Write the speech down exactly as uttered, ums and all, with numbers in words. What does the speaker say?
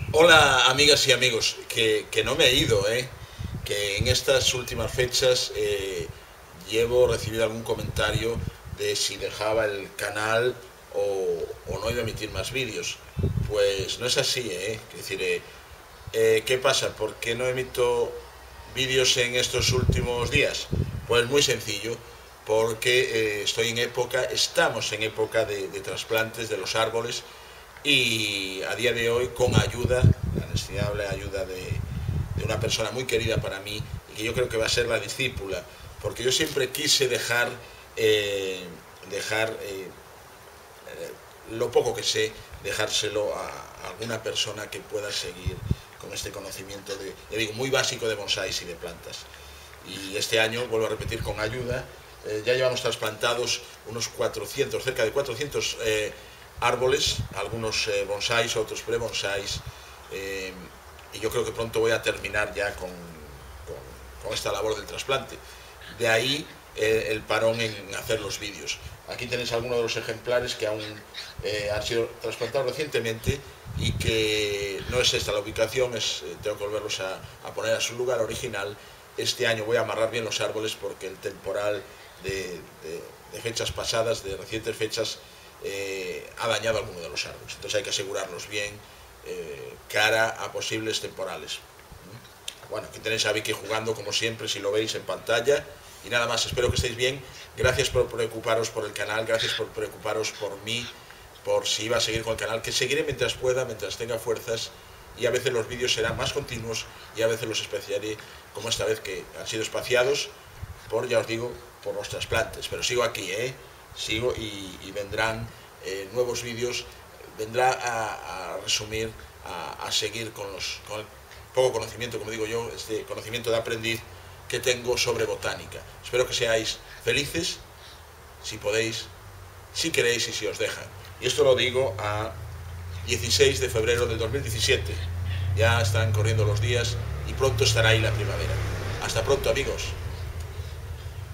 Hola amigas y amigos, que, que no me he ido, ¿eh? Que en estas últimas fechas eh, llevo recibido algún comentario de si dejaba el canal o, o no iba a emitir más vídeos. Pues no es así, ¿eh? Es decir, eh, eh, ¿qué pasa? ¿Por qué no emito vídeos en estos últimos días? Pues muy sencillo, porque eh, estoy en época, estamos en época de, de trasplantes de los árboles y a día de hoy con ayuda, la inestimable ayuda de, de una persona muy querida para mí y que yo creo que va a ser la discípula, porque yo siempre quise dejar, eh, dejar eh, lo poco que sé, dejárselo a alguna persona que pueda seguir con este conocimiento de, ya digo, muy básico de bonsáis y de plantas. Y este año, vuelvo a repetir, con ayuda, eh, ya llevamos trasplantados unos cuatrocientos, cerca de cuatrocientos eh, árboles, algunos eh, bonsáis, otros pre-bonsáis, eh, y yo creo que pronto voy a terminar ya con, con, con esta labor del trasplante. De ahí eh, el parón en hacer los vídeos. Aquí tenéis algunos de los ejemplares que aún eh, han sido trasplantados recientemente y que no es esta la ubicación, es, eh, tengo que volverlos a, a poner a su lugar original. Este año voy a amarrar bien los árboles porque el temporal de, de, de fechas pasadas, de recientes fechas, eh, ha dañado alguno de los árboles. Entonces hay que asegurarlos bien eh, cara a posibles temporales. Bueno, aquí tenéis a Vicky jugando como siempre, si lo veis en pantalla. Y nada más, espero que estéis bien. Gracias por preocuparos por el canal, gracias por preocuparos por mí, por si iba a seguir con el canal, que seguiré mientras pueda, mientras tenga fuerzas. Y a veces los vídeos serán más continuos y a veces los espaciaré, como esta vez que han sido espaciados por, ya os digo, por los trasplantes. Pero sigo aquí, ¿eh? Sigo y, y vendrán eh, nuevos vídeos, vendrá a, a resumir, a, a seguir con, los, con el poco conocimiento, como digo yo, este conocimiento de aprendiz que tengo sobre botánica. Espero que seáis felices, si podéis, si queréis y si os dejan. Y esto lo digo a dieciséis de febrero del dos mil diecisiete. Ya están corriendo los días y pronto estará ahí la primavera. Hasta pronto, amigos.